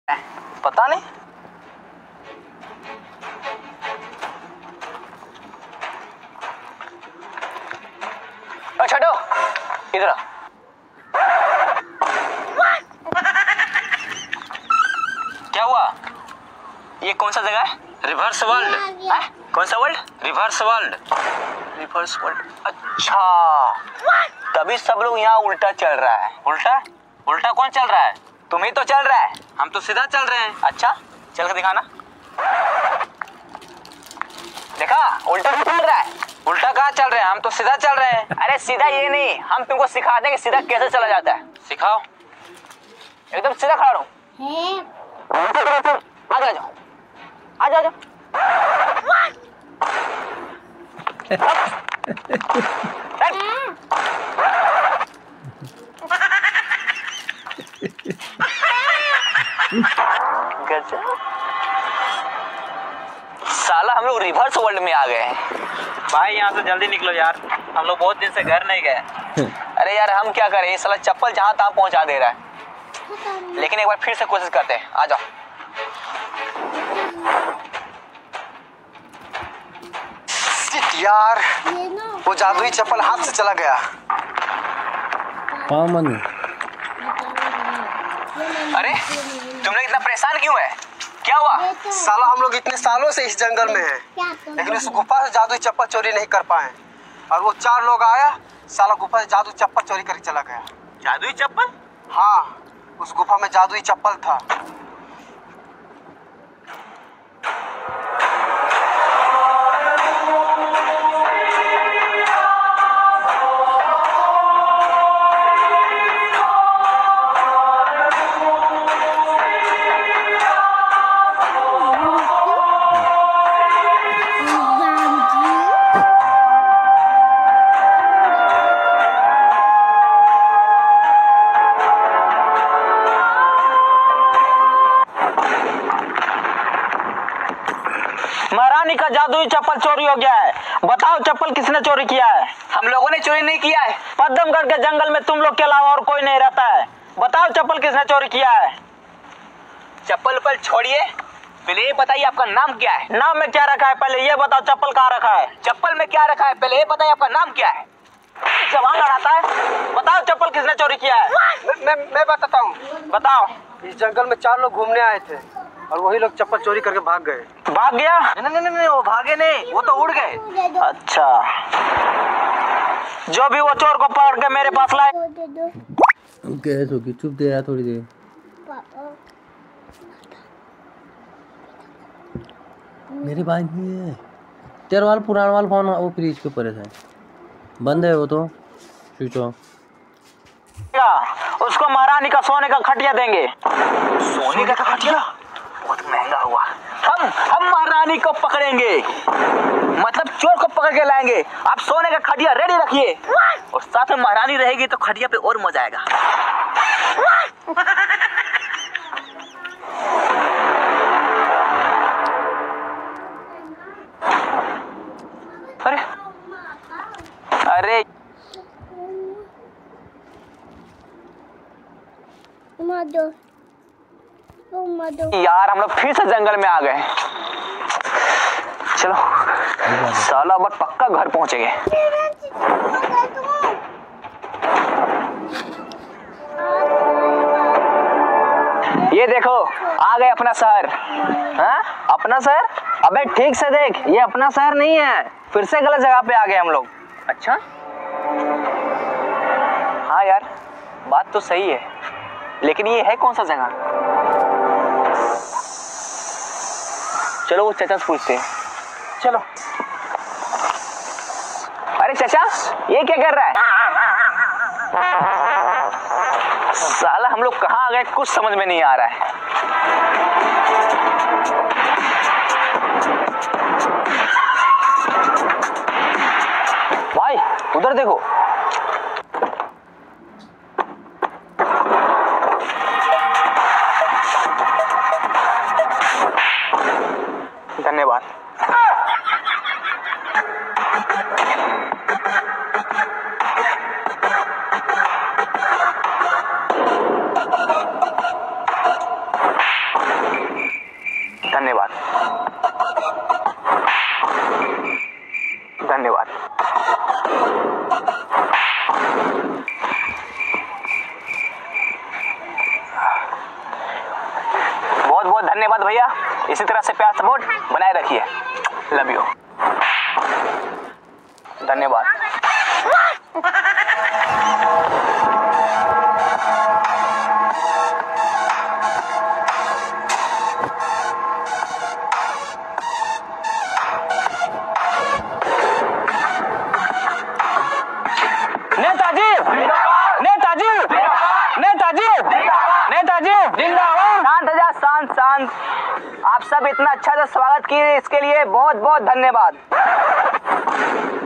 पता नहीं। छोटो इधर आ। क्या हुआ? ये कौन सा जगह है? Reverse world. कौन सा world? Reverse world. Reverse world. अच्छा, तभी सब लोग यहाँ उल्टा चल रहा है। उल्टा? उल्टा कौन चल रहा है? तुम ही तो चल रहा है। हम तो सीधा चल रहे हैं। अच्छा, चल के दिखाना। देखा, उल्टा चल रहा है। उल्टा कहाँ चल रहे हैं? हम तो सीधा चल रहे हैं। अरे सीधा ये नहीं, हम तुमको सिखा देंगे सीधा कैसे चला जाता है। सिखाओ। एकदम सीधा खड़ा रहो। आ जाओ, आ जाओ। साला हम लोग रिवर्स वर्ल्ड में आ गए हैं। भाई यहाँ से जल्दी निकलो यार, हम लोग बहुत दिन से घर नहीं गए। अरे यार हम क्या करें, ये साला चप्पल जहाँ तहाँ पहुँचा दे रहा है। लेकिन एक बार फिर से कोशिश करते हैं। आ जाओ। यार वो जादुई चप्पल हाथ से चला गया। हाँ मनु। अरे तुम लोग इतना परेशान क्यों है? क्या हुआ? साला हम लोग इतने सालों से इस जंगल में हैं, लेकिन उस गुफा से जादुई चप्पल चोरी नहीं कर पाए। और वो 4 लोग आया, साला गुफा से जादुई चप्पल चोरी करके चला गया। जादुई चप्पल? हाँ, उस गुफा में जादुई चप्पल था। महारानी का जादुई चप्पल चोरी हो गया है। बताओ चप्पल किसने चोरी किया है? हम लोगों ने चोरी नहीं किया है। पद्मगढ़ के जंगल में तुम लोग के अलावा और कोई नहीं रहता है। बताओ चप्पल किसने चोरी किया है? चप्पल पर छोड़िए, पहले ये बताइए आपका नाम क्या है? नाम में क्या रखा है पहले ये बताओ। चप्पल कहाँ रखा है? चप्पल में क्या रखा है पहले ये बताइए आपका नाम क्या है? जवान लड़ाता है। बताओ चप्पल किसने चोरी किया है? मैं बताता हूँ। बताओ। इस जंगल में 4 लोग घूमने आए थे और वही लोग चप्पल चोरी करके भाग गए। भाग गया? नहीं, वो भागे नहीं, वो तो उड़ गए। अच्छा, जो भी वो चोर को पकड़ के मेरे पास लाए। गैस होगी, चुप दे यार थोड़ी देर। मेरी बात नहीं है। तेरा वाला पुराना वाला फोन वो फ्रिज के ऊपर है, बंद है वो तो, स्विच ऑफ। उसको महारानी का सोने का खटिया देंगे। सोने का खटिया? बहुत महंगा हुआ। हम महारानी को पकड़ेंगे, मतलब चोर को पकड़ के लाएंगे। आप सोने का खटिया रेडी रखिए और साथ में महारानी रहेगी तो खटिया पे और मजा आएगा। अरे अरे यार हम लोग फिर से जंगल में आ गए। चलो साला बट पक्का घर पहुंचेंगे। ये देखो आ गए अपना शहर। हाँ अपना शहर? अबे ठीक से देख, ये अपना शहर नहीं है, फिर से गलत जगह पे आ गए हम लोग। अच्छा हाँ यार बात तो सही है, लेकिन ये है कौन सा जगह? चलो वो चाचा से पूछते हैं। चलो। अरे चाचा ये क्या कर रहा है? साला हम लोग कहाँ आ गए कुछ समझ में नहीं आ रहा है। भाई उधर देखो। धन्यवाद। धन्यवाद। धन्यवाद। बहुत बहुत धन्यवाद भैया, इसी तरह से प्यार सपोर्ट बनाए रखिए। Love you. धन्यवाद। नेताजी, नेताजी, नेताजी, नेताजी जिंदाबाद। शांत जा, शांत शांत। आप सब इतना अच्छा से स्वागत किए, इसके लिए बहुत बहुत धन्यवाद।